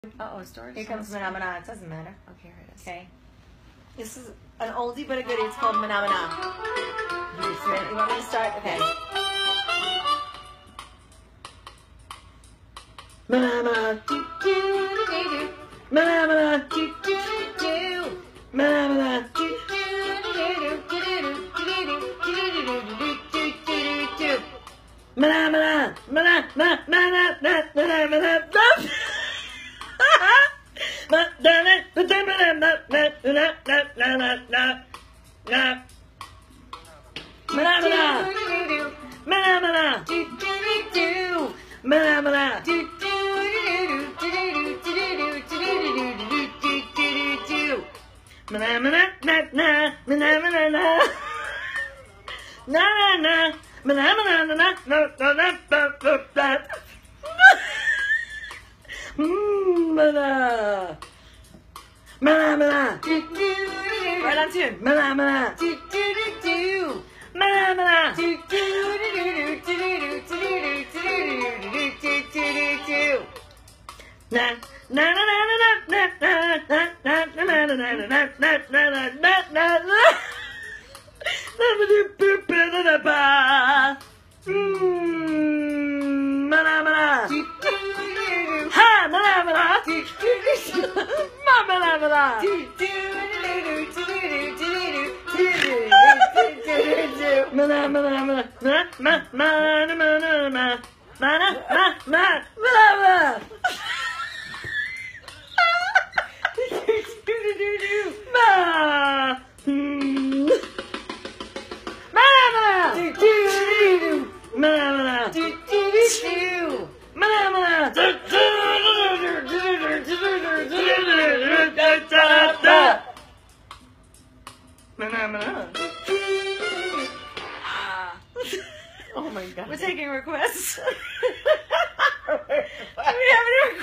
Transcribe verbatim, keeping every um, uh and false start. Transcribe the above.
Uh-oh, stars. Here comes Manamana. It doesn't matter. Okay, here it is. Okay. This is an oldie but a goodie. It's called Manamana. You want me to start? Okay. Manamana. Do, do, do, do, do. Manamana. Do, do, do, do. Manamana. Do, do, do, do, do, do, do, do, do, do. Manamana. Mana, mana, mana, mana, mana, mana. Manamana, Manamana, do do do do, Manamana, do do do do do do do do do, Manamana, na na, Manamana na, na na, Manamana na na na na na na. Mana, Manamana, do do. Right on tune. Manamana, do do do do. Manamana, do do do do do do do do do do. Na na na na na na na na na na na na na na na na na. Manamana, do do do. Ha, Manamana, do do do. Manamana, do do do do do do do. Mana mana mana mana mana mana mana mana mana mana mana. Ma. Mana. Do do do. Mana. Do do do. Mana. Do do do. Mana mana. Oh my God. We're taking requests. Do we have any requests?